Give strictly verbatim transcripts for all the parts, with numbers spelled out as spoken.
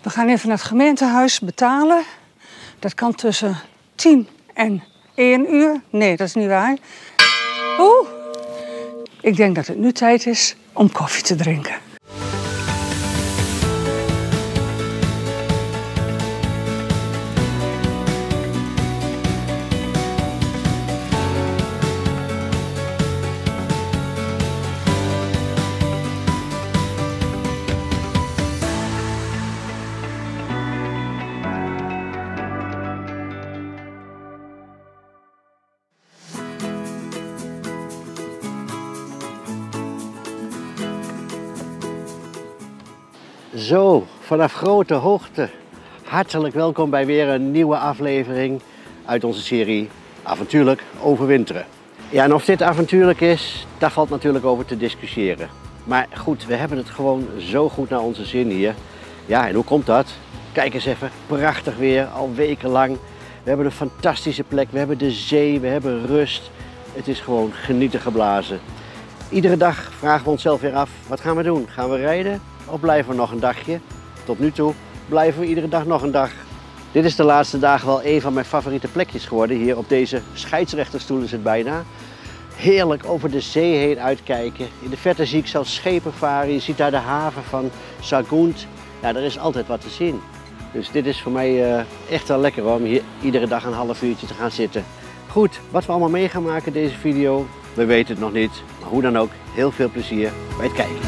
We gaan even naar het gemeentehuis betalen. Dat kan tussen tien en één uur. Nee, dat is niet waar. Oeh, ik denk dat het nu tijd is om koffie te drinken. Zo, vanaf grote hoogte. Hartelijk welkom bij weer een nieuwe aflevering uit onze serie Avontuurlijk Overwinteren. Ja, en of dit avontuurlijk is, daar valt natuurlijk over te discussiëren. Maar goed, we hebben het gewoon zo goed naar onze zin hier. Ja, en hoe komt dat? Kijk eens even, prachtig weer, al wekenlang. We hebben een fantastische plek, we hebben de zee, we hebben rust. Het is gewoon genieten geblazen. Iedere dag vragen we onszelf weer af, wat gaan we doen? Gaan we rijden? Of blijven we nog een dagje? Tot nu toe blijven we iedere dag nog een dag. Dit is de laatste dagen wel een van mijn favoriete plekjes geworden. Hier op deze scheidsrechterstoel is het bijna. Heerlijk over de zee heen uitkijken. In de verte zie ik zelfs schepen varen. Je ziet daar de haven van Sagunt. Ja, er is altijd wat te zien. Dus dit is voor mij uh, echt wel lekker om hier iedere dag een half uurtje te gaan zitten. Goed, wat we allemaal mee gaan maken in deze video, we weten het nog niet. Maar hoe dan ook, heel veel plezier bij het kijken.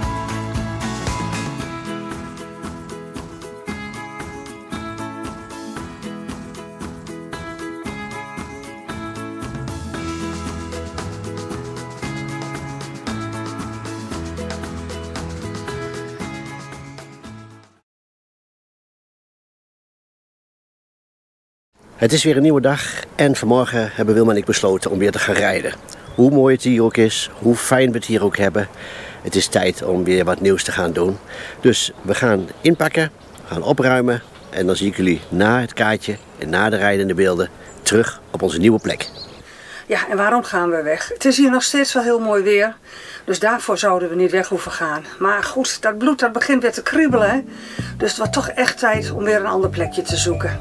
Het is weer een nieuwe dag en vanmorgen hebben Wilma en ik besloten om weer te gaan rijden. Hoe mooi het hier ook is, hoe fijn we het hier ook hebben. Het is tijd om weer wat nieuws te gaan doen. Dus we gaan inpakken, we gaan opruimen en dan zie ik jullie na het kaartje en na de rijdende beelden terug op onze nieuwe plek. Ja, en waarom gaan we weg? Het is hier nog steeds wel heel mooi weer. Dus daarvoor zouden we niet weg hoeven gaan. Maar goed, dat bloed dat begint weer te kriebelen. Hè? Dus het wordt toch echt tijd om weer een ander plekje te zoeken.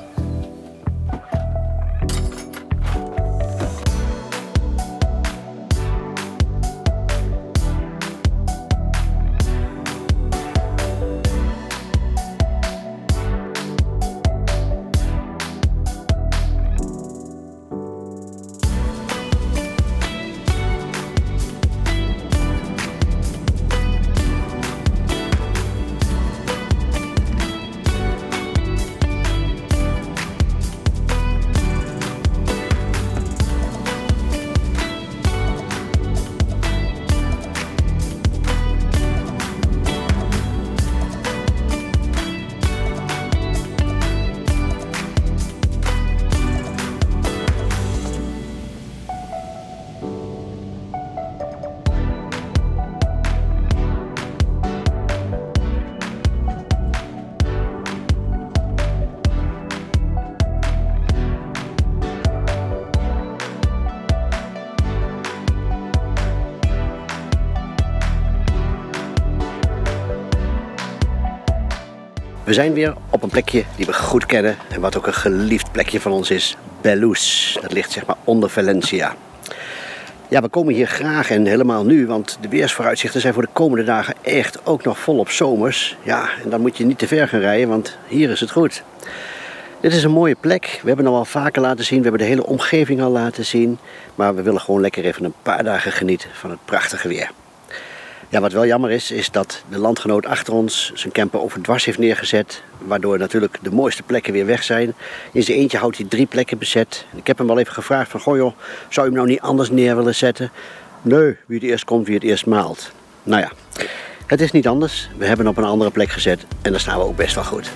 We zijn weer op een plekje die we goed kennen en wat ook een geliefd plekje van ons is, Belus. Dat ligt zeg maar onder Valencia. Ja, we komen hier graag en helemaal nu, want de weersvooruitzichten zijn voor de komende dagen echt ook nog volop zomers. Ja, en dan moet je niet te ver gaan rijden, want hier is het goed. Dit is een mooie plek. We hebben hem al vaker laten zien, we hebben de hele omgeving al laten zien. Maar we willen gewoon lekker even een paar dagen genieten van het prachtige weer. Ja, wat wel jammer is, is dat de landgenoot achter ons zijn camper overdwars heeft neergezet. Waardoor natuurlijk de mooiste plekken weer weg zijn. In zijn eentje houdt hij drie plekken bezet. Ik heb hem wel even gevraagd van, goh joh, zou je hem nou niet anders neer willen zetten? Nee, wie het eerst komt, wie het eerst maalt. Nou ja, het is niet anders. We hebben hem op een andere plek gezet en daar staan we ook best wel goed.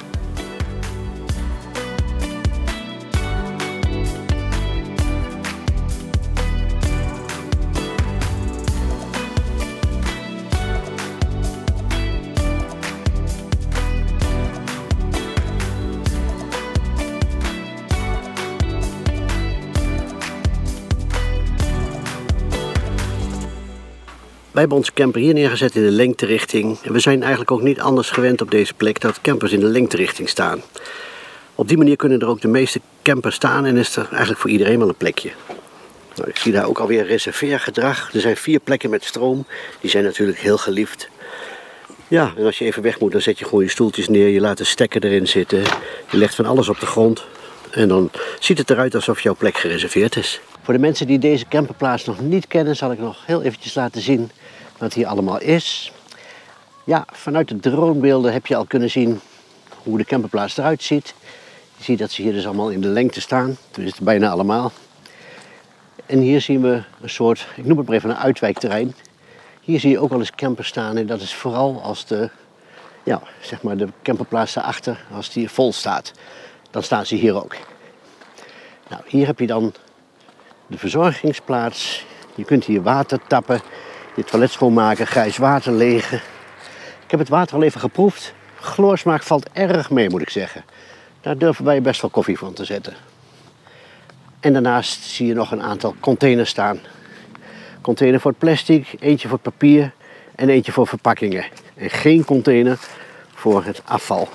Wij hebben onze camper hier neergezet in de lengterichting. En we zijn eigenlijk ook niet anders gewend op deze plek dat campers in de lengterichting staan. Op die manier kunnen er ook de meeste campers staan en is er eigenlijk voor iedereen wel een plekje. Nou, ik zie daar ook alweer reserveergedrag. Er zijn vier plekken met stroom. Die zijn natuurlijk heel geliefd. Ja, en als je even weg moet, dan zet je gewoon je stoeltjes neer. Je laat de stekker erin zitten. Je legt van alles op de grond. En dan ziet het eruit alsof jouw plek gereserveerd is. Voor de mensen die deze camperplaats nog niet kennen, zal ik nog heel eventjes laten zien wat hier allemaal is. Ja, vanuit de dronebeelden heb je al kunnen zien hoe de camperplaats eruit ziet. Je ziet dat ze hier dus allemaal in de lengte staan. Tenminste bijna allemaal. En hier zien we een soort, ik noem het maar even een uitwijkterrein. Hier zie je ook wel eens campers staan en dat is vooral als de, ja, zeg maar de camperplaats daarachter, als die vol staat. Dan staan ze hier ook. Nou, hier heb je dan de verzorgingsplaats. Je kunt hier water tappen, je toilet schoonmaken, grijs water legen. Ik heb het water al even geproefd. Chloorsmaak valt erg mee, moet ik zeggen. Daar durven wij best wel koffie van te zetten. En daarnaast zie je nog een aantal containers staan. Container voor het plastic, eentje voor het papier en eentje voor verpakkingen. En geen container voor het afval.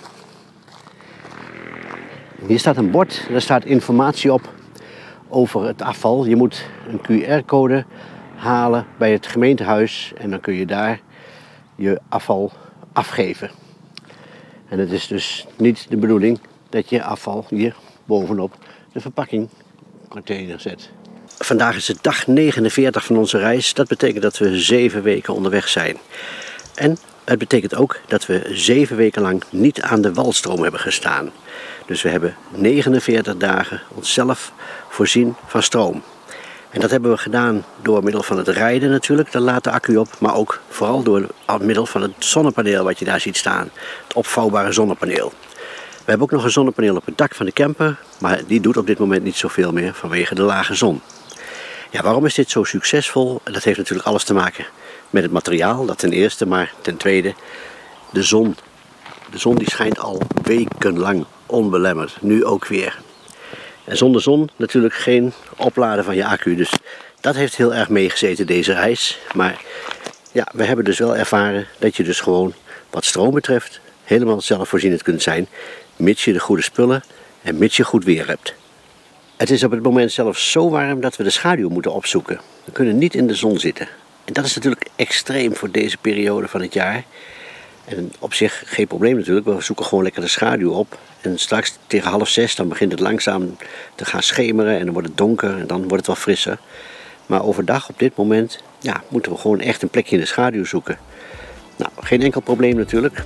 Hier staat een bord, daar staat informatie op over het afval. Je moet een Q R-code halen bij het gemeentehuis en dan kun je daar je afval afgeven. En het is dus niet de bedoeling dat je afval hier bovenop de verpakkingcontainer zet. Vandaag is het dag negenenveertig van onze reis. Dat betekent dat we zeven weken onderweg zijn. En het betekent ook dat we zeven weken lang niet aan de walstroom hebben gestaan. Dus we hebben negenenveertig dagen onszelf voorzien van stroom. En dat hebben we gedaan door middel van het rijden natuurlijk, dan laat de accu op. Maar ook vooral door middel van het zonnepaneel wat je daar ziet staan. Het opvouwbare zonnepaneel. We hebben ook nog een zonnepaneel op het dak van de camper. Maar die doet op dit moment niet zoveel meer vanwege de lage zon. Ja, waarom is dit zo succesvol? Dat heeft natuurlijk alles te maken met het materiaal, dat ten eerste. Maar ten tweede, de zon. De zon die schijnt al wekenlang onbelemmerd. Nu ook weer. En zonder zon natuurlijk geen opladen van je accu. Dus dat heeft heel erg meegezeten deze reis. Maar ja, we hebben dus wel ervaren dat je dus gewoon wat stroom betreft helemaal zelfvoorzienend kunt zijn. Mits je de goede spullen en mits je goed weer hebt. Het is op het moment zelfs zo warm dat we de schaduw moeten opzoeken. We kunnen niet in de zon zitten. En dat is natuurlijk extreem voor deze periode van het jaar. En op zich geen probleem natuurlijk. We zoeken gewoon lekker de schaduw op. En straks tegen half zes dan begint het langzaam te gaan schemeren. En dan wordt het donker en dan wordt het wel frisser. Maar overdag op dit moment ja, moeten we gewoon echt een plekje in de schaduw zoeken. Nou, geen enkel probleem natuurlijk.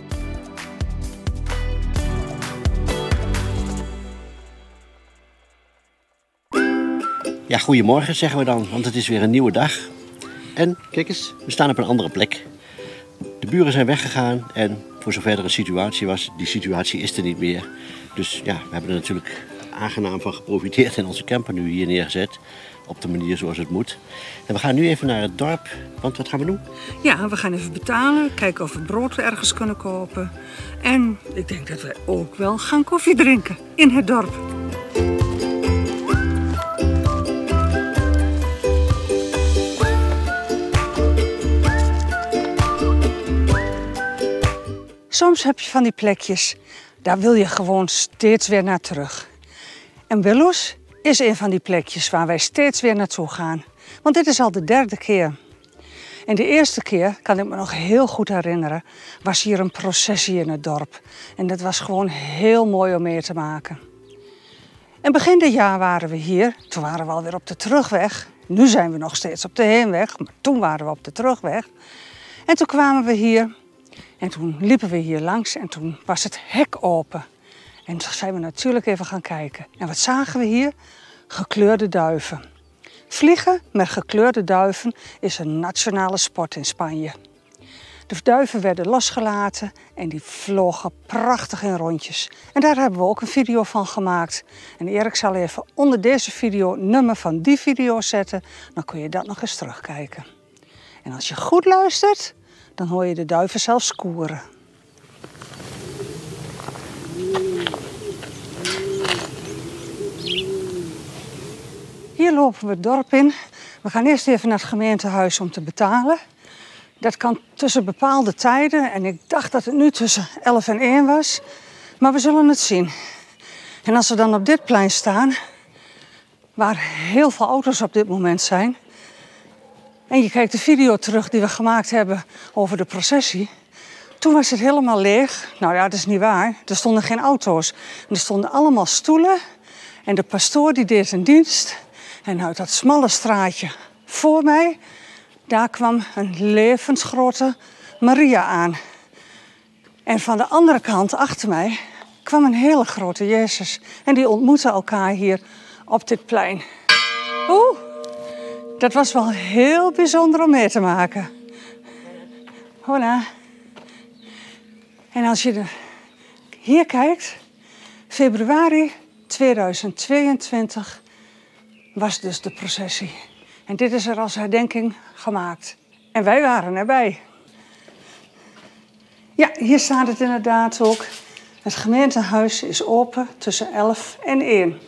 Ja, goedemorgen zeggen we dan, want het is weer een nieuwe dag. En kijk eens, we staan op een andere plek. De buren zijn weggegaan en voor zover er een situatie was, die situatie is er niet meer. Dus ja, we hebben er natuurlijk aangenaam van geprofiteerd en onze camper nu hier neergezet. Op de manier zoals het moet. En we gaan nu even naar het dorp, want wat gaan we doen? Ja, we gaan even betalen, kijken of we brood ergens kunnen kopen. En ik denk dat we ook wel gaan koffie drinken in het dorp. Soms heb je van die plekjes, daar wil je gewoon steeds weer naar terug. En Willoes is een van die plekjes waar wij steeds weer naartoe gaan. Want dit is al de derde keer. En de eerste keer, kan ik me nog heel goed herinneren, was hier een processie in het dorp. En dat was gewoon heel mooi om mee te maken. En begin dit jaar waren we hier, toen waren we alweer op de terugweg. Nu zijn we nog steeds op de heenweg, maar toen waren we op de terugweg. En toen kwamen we hier. En toen liepen we hier langs en toen was het hek open. En toen zijn we natuurlijk even gaan kijken. En wat zagen we hier? Gekleurde duiven. Vliegen met gekleurde duiven is een nationale sport in Spanje. De duiven werden losgelaten en die vlogen prachtig in rondjes. En daar hebben we ook een video van gemaakt. En Erik zal even onder deze video het nummer van die video zetten. Dan kun je dat nog eens terugkijken. En als je goed luistert, dan hoor je de duiven zelfs koeren. Hier lopen we het dorp in. We gaan eerst even naar het gemeentehuis om te betalen. Dat kan tussen bepaalde tijden. En ik dacht dat het nu tussen elf en één was. Maar we zullen het zien. En als we dan op dit plein staan, waar heel veel auto's op dit moment zijn, en je kijkt de video terug die we gemaakt hebben over de processie, toen was het helemaal leeg. Nou ja, dat is niet waar. Er stonden geen auto's. Er stonden allemaal stoelen. En de pastoor die deed een dienst. En uit dat smalle straatje voor mij, daar kwam een levensgrote Maria aan. En van de andere kant, achter mij, kwam een hele grote Jezus. En die ontmoetten elkaar hier op dit plein. Oeh, dat was wel heel bijzonder om mee te maken. Hola. En als je er hier kijkt, februari tweeduizend tweeëntwintig was dus de processie. En dit is er als herdenking gemaakt. En wij waren erbij. Ja, hier staat het inderdaad ook. Het gemeentehuis is open tussen elf en één.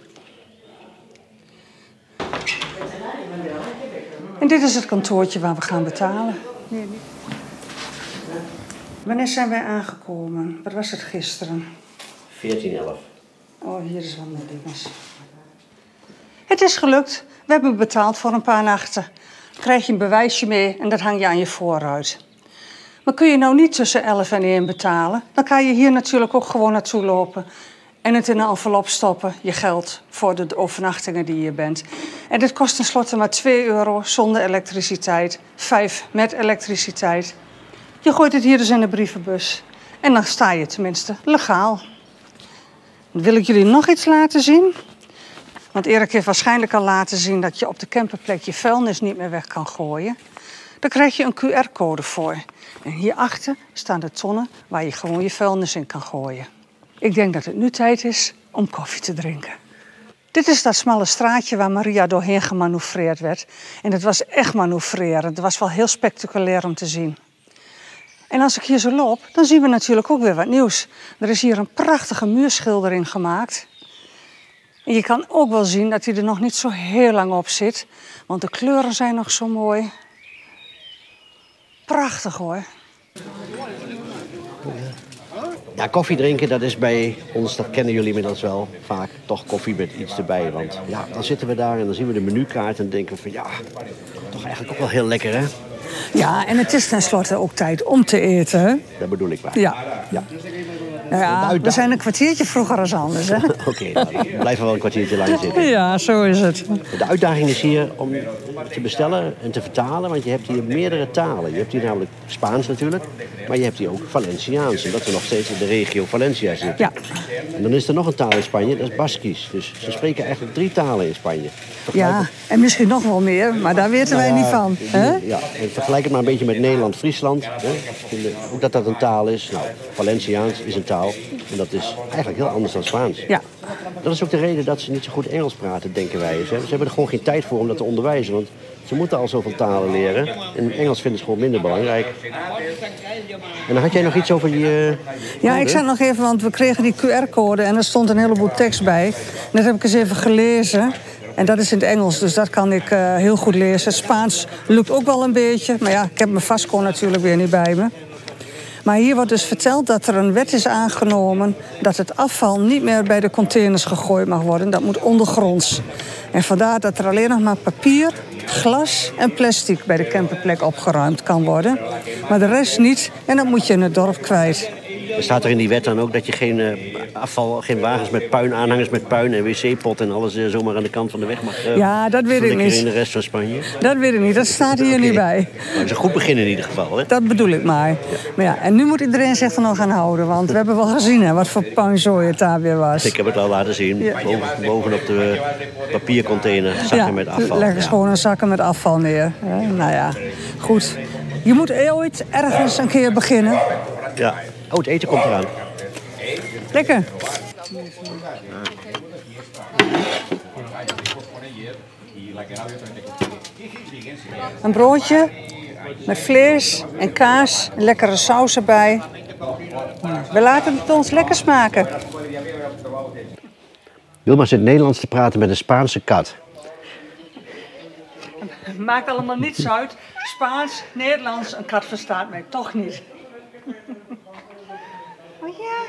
En dit is het kantoortje waar we gaan betalen. Nee, niet. Wanneer zijn wij aangekomen? Wat was het gisteren? veertien elf. Oh, hier is wel mijn dinges. Het is gelukt. We hebben betaald voor een paar nachten. Dan krijg je een bewijsje mee en dat hang je aan je voorruit. Maar kun je nou niet tussen elf en één betalen, dan kan je hier natuurlijk ook gewoon naartoe lopen en het in een envelop stoppen, je geld voor de overnachtingen die je bent. En dit kost tenslotte maar twee euro zonder elektriciteit, vijf met elektriciteit. Je gooit het hier dus in de brievenbus en dan sta je tenminste legaal. Dan wil ik jullie nog iets laten zien. Want Erik heeft waarschijnlijk al laten zien dat je op de camperplek je vuilnis niet meer weg kan gooien. Daar krijg je een Q R-code voor. En hierachter staan de tonnen waar je gewoon je vuilnis in kan gooien. Ik denk dat het nu tijd is om koffie te drinken. Dit is dat smalle straatje waar Maria doorheen gemanoeuvreerd werd. En het was echt manoeuvreren. Het was wel heel spectaculair om te zien. En als ik hier zo loop, dan zien we natuurlijk ook weer wat nieuws. Er is hier een prachtige muurschildering gemaakt. En je kan ook wel zien dat hij er nog niet zo heel lang op zit. Want de kleuren zijn nog zo mooi. Prachtig hoor. Ja, koffie drinken, dat is bij ons, dat kennen jullie inmiddels wel, vaak toch koffie met iets erbij. Want ja, dan zitten we daar en dan zien we de menukaart en denken van ja, toch eigenlijk ook wel heel lekker hè. Ja, en het is tenslotte ook tijd om te eten. Hè? Dat bedoel ik maar. Ja. ja. Nou ja, we zijn een kwartiertje vroeger als anders, hè? Oké, okay, nou, we blijven wel een kwartiertje lang zitten. Ja, zo is het. De uitdaging is hier om te bestellen en te vertalen, want je hebt hier meerdere talen. Je hebt hier namelijk Spaans natuurlijk, maar je hebt hier ook Valenciaans. En dat we nog steeds in de regio Valencia zitten. Ja. En dan is er nog een taal in Spanje, dat is Baskisch. Dus ze spreken eigenlijk drie talen in Spanje. Ja, en misschien nog wel meer, maar daar weten wij nou, niet van. Hè? Ja, en vergelijk het maar een beetje met Nederland-Friesland. Ook dat dat een taal is. Nou, Valenciaans is een taal. En dat is eigenlijk heel anders dan Spaans. Ja. Dat is ook de reden dat ze niet zo goed Engels praten, denken wij. Ze hebben er gewoon geen tijd voor om dat te onderwijzen. Want ze moeten al zoveel talen leren. En Engels vinden ze gewoon minder belangrijk. En dan had jij nog iets over die... Uh, ja, ik zei nog even, want we kregen die Q R-code en er stond een heleboel tekst bij. En dat heb ik eens even gelezen. En dat is in het Engels, dus dat kan ik uh, heel goed lezen. Spaans lukt ook wel een beetje. Maar ja, ik heb mijn Vasco natuurlijk weer niet bij me. Maar hier wordt dus verteld dat er een wet is aangenomen dat het afval niet meer bij de containers gegooid mag worden. Dat moet ondergronds. En vandaar dat er alleen nog maar papier, glas en plastic bij de camperplek opgeruimd kan worden. Maar de rest niet en dat moet je in het dorp kwijt. Er staat er in die wet dan ook dat je geen uh, afval, geen wagens met puin, aanhangers met puin en wc-pot en alles uh, zomaar aan de kant van de weg mag uh, ja, dat weet ik niet. in de rest van Spanje. Dat weet ik niet, dat staat hier okay. niet bij. Maar het is een goed begin in ieder geval, hè? Dat bedoel ik maar. Ja. Maar ja, en nu moet iedereen zich er nog aan houden, want we hebben wel gezien hè, wat voor puinzooi het daar weer was. Ik heb het al laten zien, ja. Boven, bovenop de papiercontainer, zakken ja, met afval. Leg eens ja. gewoon een zakken met afval neer. Ja, nou ja, goed. Je moet ooit ergens een keer beginnen. Ja. Oh, het eten komt eraan. Lekker. Een broodje met vlees en kaas en lekkere saus erbij. We laten het ons lekker smaken. Wilma zit Nederlands te praten met een Spaanse kat. maakt allemaal niets uit. Spaans, Nederlands, een kat verstaat mij toch niet. Oh ja.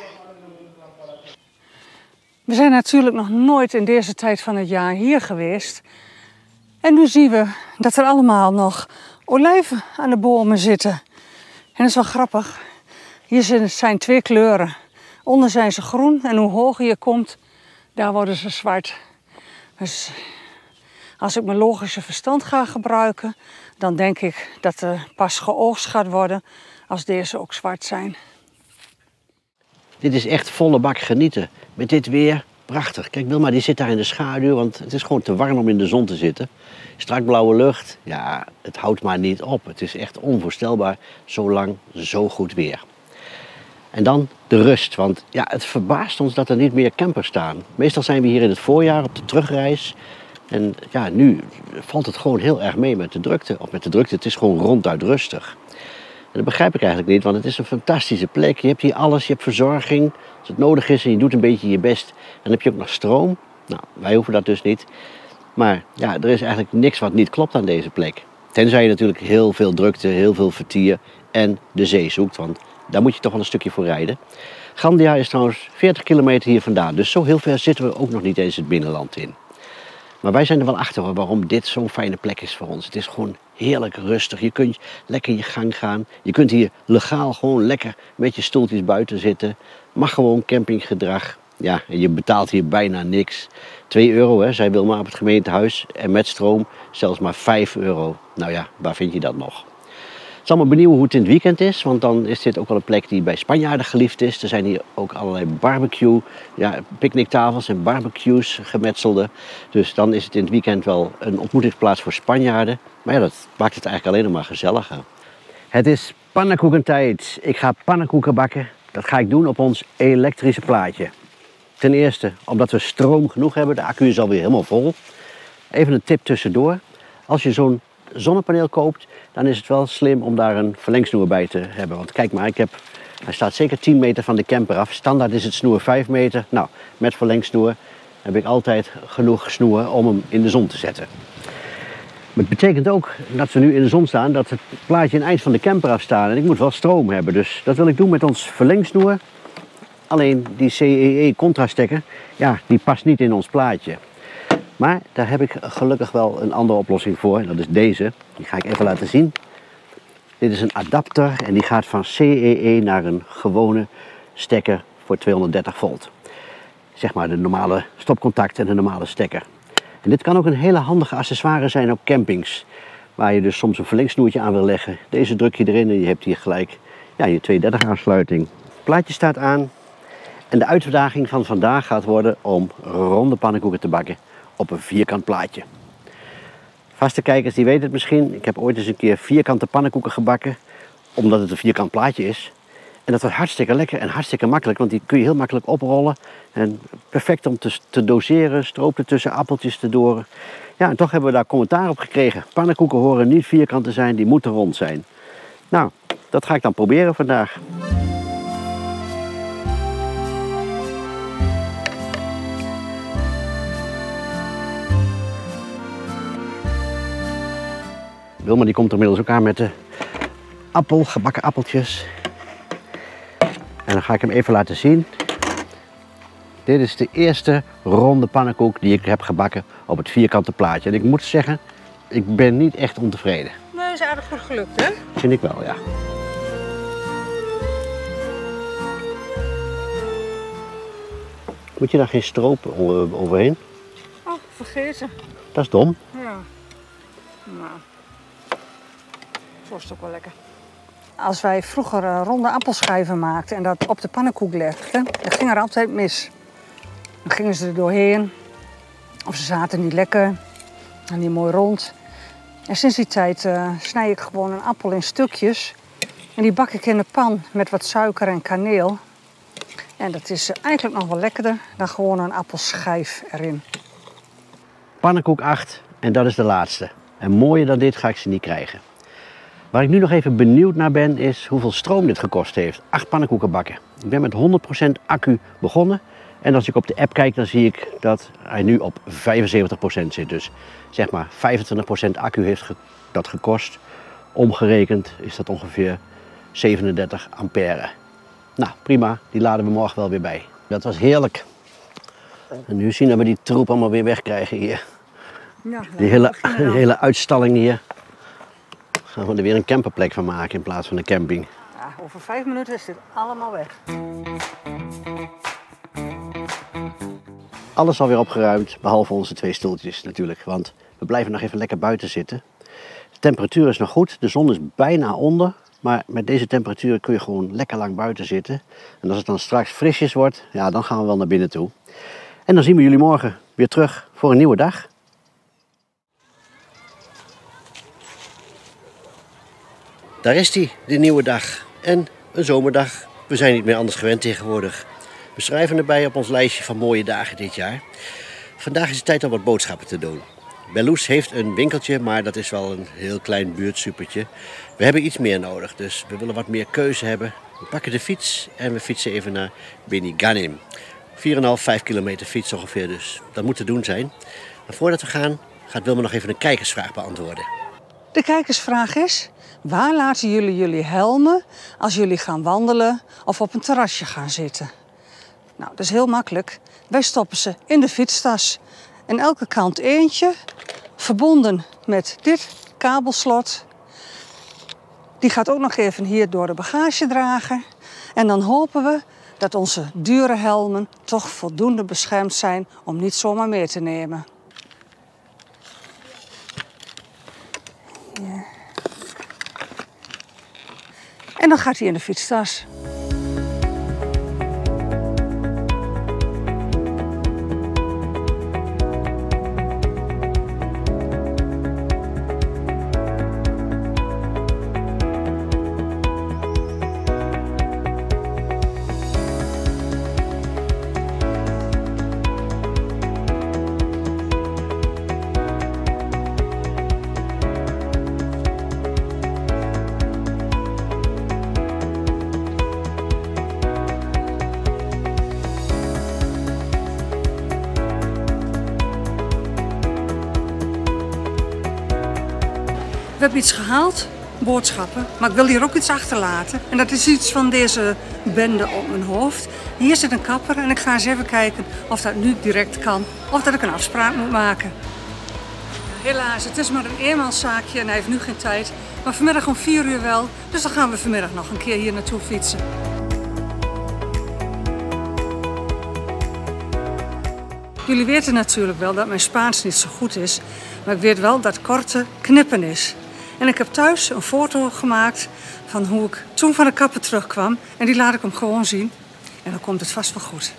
We zijn natuurlijk nog nooit in deze tijd van het jaar hier geweest. En nu zien we dat er allemaal nog olijven aan de bomen zitten. En dat is wel grappig. Hier zijn twee kleuren. Onder zijn ze groen en hoe hoger je komt, daar worden ze zwart. Dus als ik mijn logische verstand ga gebruiken, dan denk ik dat er pas geoogst gaat worden als deze ook zwart zijn. Dit is echt volle bak genieten. Met dit weer, prachtig. Kijk, Wilma die zit daar in de schaduw, want het is gewoon te warm om in de zon te zitten. Strak blauwe lucht, ja, het houdt maar niet op. Het is echt onvoorstelbaar, zo lang, zo goed weer. En dan de rust, want ja, het verbaast ons dat er niet meer campers staan. Meestal zijn we hier in het voorjaar op de terugreis. En ja, nu valt het gewoon heel erg mee met de drukte. Of met de drukte, het is gewoon ronduit rustig. En dat begrijp ik eigenlijk niet, want het is een fantastische plek. Je hebt hier alles, je hebt verzorging, als het nodig is en je doet een beetje je best. En dan heb je ook nog stroom. Nou, wij hoeven dat dus niet. Maar ja, er is eigenlijk niks wat niet klopt aan deze plek. Tenzij je natuurlijk heel veel drukte, heel veel vertier en de zee zoekt, want daar moet je toch wel een stukje voor rijden. Gandia is trouwens veertig kilometer hier vandaan, dus zo heel ver zitten we ook nog niet eens het binnenland in. Maar wij zijn er wel achter waarom dit zo'n fijne plek is voor ons. Het is gewoon heerlijk rustig. Je kunt lekker je gang gaan. Je kunt hier legaal gewoon lekker met je stoeltjes buiten zitten. Mag gewoon campinggedrag. Ja, en je betaalt hier bijna niks. twee euro, hè, zei Wilma op het gemeentehuis. En met stroom zelfs maar vijf euro. Nou ja, waar vind je dat nog? Het is allemaal benieuwen hoe het in het weekend is, want dan is dit ook wel een plek die bij Spanjaarden geliefd is. Er zijn hier ook allerlei barbecue, ja, picknicktafels en barbecues gemetselde. Dus dan is het in het weekend wel een ontmoetingsplaats voor Spanjaarden. Maar ja, dat maakt het eigenlijk alleen nog maar gezelliger. Het is pannenkoekentijd. Ik ga pannenkoeken bakken. Dat ga ik doen op ons elektrische plaatje. Ten eerste omdat we stroom genoeg hebben. De accu is alweer helemaal vol. Even een tip tussendoor. Als je zo'n zonnepaneel koopt, dan is het wel slim om daar een verlengsnoer bij te hebben. Want kijk maar, ik heb, hij staat zeker tien meter van de camper af. Standaard is het snoer vijf meter. Nou, met verlengsnoer heb ik altijd genoeg snoer om hem in de zon te zetten. Maar het betekent ook dat we nu in de zon staan, dat het plaatje een eind van de camper af staat. En ik moet wel stroom hebben, dus dat wil ik doen met ons verlengsnoer. Alleen die C E E-contrastekker, ja, die past niet in ons plaatje. Maar daar heb ik gelukkig wel een andere oplossing voor. En dat is deze. Die ga ik even laten zien. Dit is een adapter en die gaat van C E E naar een gewone stekker voor tweehonderddertig volt. Zeg maar de normale stopcontact en de normale stekker. En dit kan ook een hele handige accessoire zijn op campings. Waar je dus soms een verlengsnoertje aan wil leggen. Deze druk je erin en je hebt hier gelijk ja, je tweehonderddertig aansluiting. Het plaatje staat aan. En de uitdaging van vandaag gaat worden om ronde pannenkoeken te bakken op een vierkant plaatje. Vaste kijkers die weten het misschien. Ik heb ooit eens een keer vierkante pannenkoeken gebakken. Omdat het een vierkant plaatje is. En dat was hartstikke lekker en hartstikke makkelijk. Want die kun je heel makkelijk oprollen. En perfect om te, te doseren. Stroop er tussen appeltjes te doren. Ja, en toch hebben we daar commentaar op gekregen. Pannenkoeken horen niet vierkant te zijn. Die moeten rond zijn. Nou, dat ga ik dan proberen vandaag. Wilma die komt er inmiddels ook aan met de appel, gebakken appeltjes. En dan ga ik hem even laten zien. Dit is de eerste ronde pannenkoek die ik heb gebakken op het vierkante plaatje. En ik moet zeggen, ik ben niet echt ontevreden. Nee, dat is aardig goed gelukt, hè? Vind ik wel, ja. Moet je daar geen stroop overheen? Oh, vergeten. Dat is dom. Ja. Nou. Zo is het ook wel lekker. Als wij vroeger uh, ronde appelschijven maakten en dat op de pannenkoek legden, dan ging er altijd mis. Dan gingen ze er doorheen, of ze zaten niet lekker en niet mooi rond. En sinds die tijd uh, snij ik gewoon een appel in stukjes en die bak ik in de pan met wat suiker en kaneel. En dat is uh, eigenlijk nog wel lekkerder dan gewoon een appelschijf erin. Pannenkoek acht en dat is de laatste. En mooier dan dit ga ik ze niet krijgen. Waar ik nu nog even benieuwd naar ben, is hoeveel stroom dit gekost heeft. Acht pannenkoeken bakken. Ik ben met honderd procent accu begonnen En als ik op de app kijk, dan zie ik dat hij nu op vijfenzeventig procent zit. Dus zeg maar vijfentwintig procent accu heeft dat gekost. Omgerekend is dat ongeveer zevenendertig ampère. Nou, prima. Die laden we morgen wel weer bij. Dat was heerlijk. En nu zien we die troep allemaal weer wegkrijgen hier. Ja, die, hele, die hele uitstalling hier. Gaan we er weer een camperplek van maken in plaats van een camping. Ja, over vijf minuten is dit allemaal weg. Alles alweer opgeruimd, behalve onze twee stoeltjes natuurlijk. Want we blijven nog even lekker buiten zitten. De temperatuur is nog goed, de zon is bijna onder. Maar met deze temperatuur kun je gewoon lekker lang buiten zitten. En als het dan straks frisjes wordt, ja, dan gaan we wel naar binnen toe. En dan zien we jullie morgen weer terug voor een nieuwe dag. Daar is die, de nieuwe dag. En een zomerdag. We zijn niet meer anders gewend tegenwoordig. We schrijven erbij op ons lijstje van mooie dagen dit jaar. Vandaag is het tijd om wat boodschappen te doen. Belloes heeft een winkeltje, maar dat is wel een heel klein buurtsupertje. We hebben iets meer nodig, dus we willen wat meer keuze hebben. We pakken de fiets en we fietsen even naar Beni Ghanim. vier komma vijf, vijf kilometer fiets ongeveer, dus dat moet te doen zijn. Maar voordat we gaan, gaat Wilma nog even een kijkersvraag beantwoorden. De kijkersvraag is: waar laten jullie jullie helmen als jullie gaan wandelen of op een terrasje gaan zitten? Nou, dat is heel makkelijk. Wij stoppen ze in de fietstas. En elke kant eentje, verbonden met dit kabelslot. Die gaat ook nog even hier door de bagagedrager. En dan hopen we dat onze dure helmen toch voldoende beschermd zijn om niet zomaar mee te nemen. Ja. En dan gaat hij in de fietstas. We hebben iets gehaald, boodschappen, maar ik wil hier ook iets achterlaten. En dat is iets van deze bende op mijn hoofd. Hier zit een kapper en ik ga eens even kijken of dat nu direct kan. Of dat ik een afspraak moet maken. Helaas, het is maar een eenmanszaakje en hij heeft nu geen tijd. Maar vanmiddag om vier uur wel, dus dan gaan we vanmiddag nog een keer hier naartoe fietsen. Jullie weten natuurlijk wel dat mijn Spaans niet zo goed is. Maar ik weet wel dat korte knippen is. En ik heb thuis een foto gemaakt van hoe ik toen van de kapper terugkwam. En die laat ik hem gewoon zien. En dan komt het vast wel goed.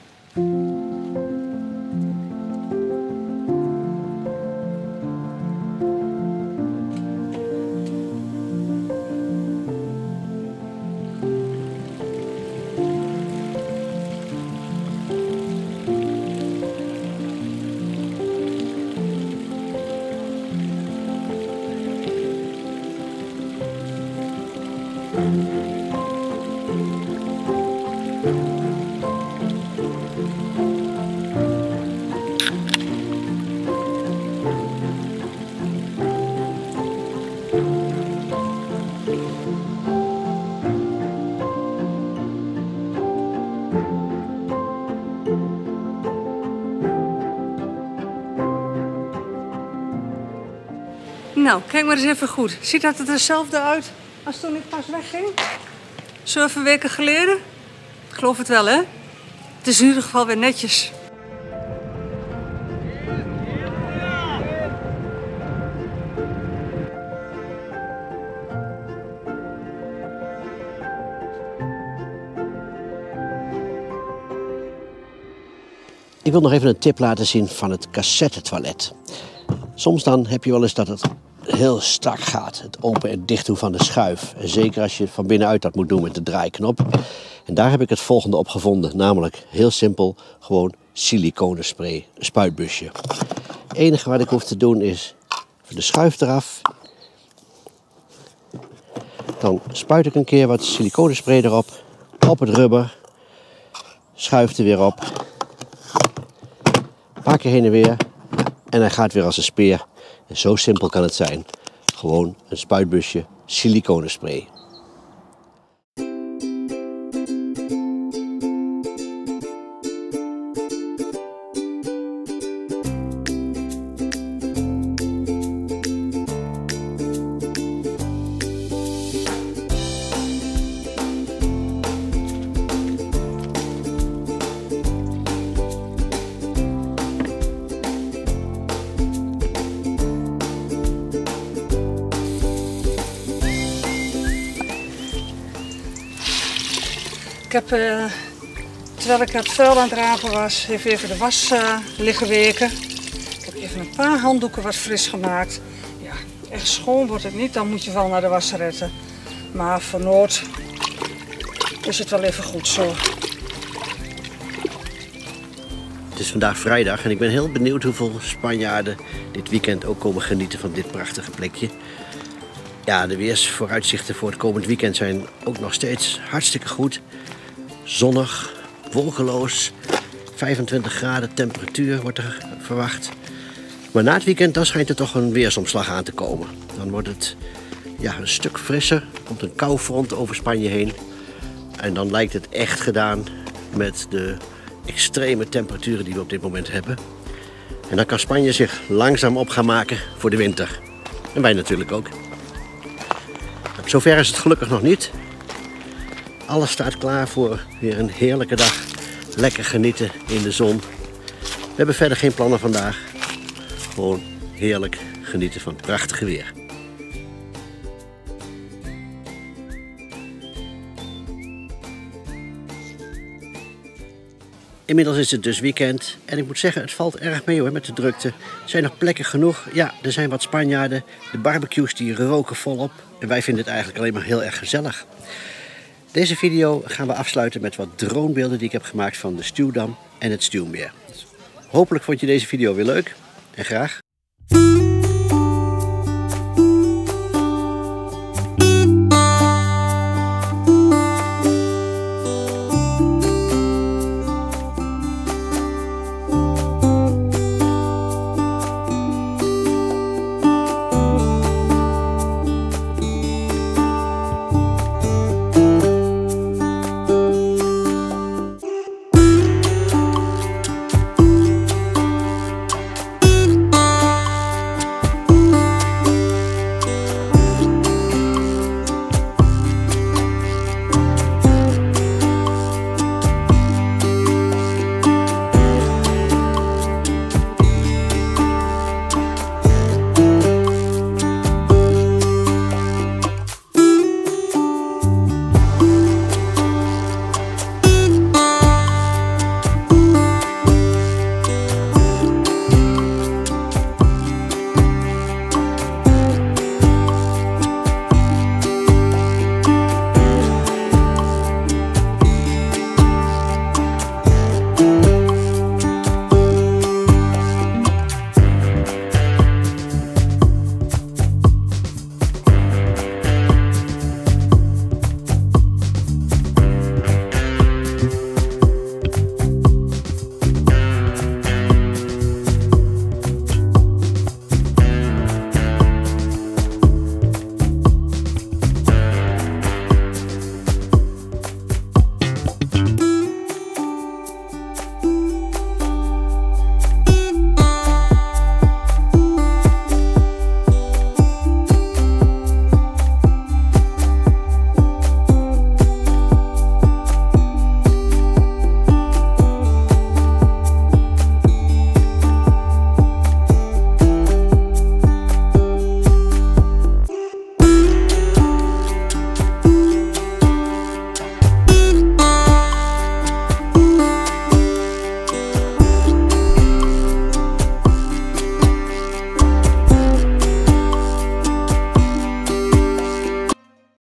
Nou, kijk maar eens even goed. Ziet dat het hetzelfde uit als toen ik pas wegging? Zeven weken geleden? Ik geloof het wel, hè? Het is in ieder geval weer netjes. Ik wil nog even een tip laten zien van het cassettetoilet. Soms dan heb je wel eens dat het heel strak gaat, het open en dicht doen van de schuif. En zeker als je van binnenuit dat moet doen met de draaiknop. En daar heb ik het volgende op gevonden, namelijk heel simpel, gewoon siliconenspray, een spuitbusje. Het enige wat ik hoef te doen is de schuif eraf. Dan spuit ik een keer wat siliconenspray erop, op het rubber, schuif er weer op. paar keer heen en weer en hij gaat weer als een speer. En zo simpel kan het zijn. Gewoon een spuitbusje siliconenspray. Ik heb, uh, terwijl ik het vuil aan het rapen was, even, even de was uh, liggen weken. Ik heb even een paar handdoeken wat fris gemaakt. Ja, echt schoon wordt het niet, dan moet je wel naar de wasseretten. Maar voor nood is het wel even goed zo. Het is vandaag vrijdag en ik ben heel benieuwd hoeveel Spanjaarden dit weekend ook komen genieten van dit prachtige plekje. Ja, de weersvooruitzichten voor het komend weekend zijn ook nog steeds hartstikke goed. Zonnig, wolkeloos, vijfentwintig graden temperatuur wordt er verwacht. Maar na het weekend dan schijnt er toch een weersomslag aan te komen. Dan wordt het ja, een stuk frisser, er komt een koufront over Spanje heen. En dan lijkt het echt gedaan met de extreme temperaturen die we op dit moment hebben. En dan kan Spanje zich langzaam op gaan maken voor de winter. En wij natuurlijk ook. Zover is het gelukkig nog niet. Alles staat klaar voor weer een heerlijke dag. Lekker genieten in de zon. We hebben verder geen plannen vandaag. Gewoon heerlijk genieten van het prachtige weer. Inmiddels is het dus weekend en ik moet zeggen, het valt erg mee hoor met de drukte. Er zijn nog plekken genoeg. Ja, er zijn wat Spanjaarden. De barbecues die roken volop. En wij vinden het eigenlijk alleen maar heel erg gezellig. Deze video gaan we afsluiten met wat dronebeelden die ik heb gemaakt van de Stuwdam en het Stuwmeer. Hopelijk vond je deze video weer leuk en graag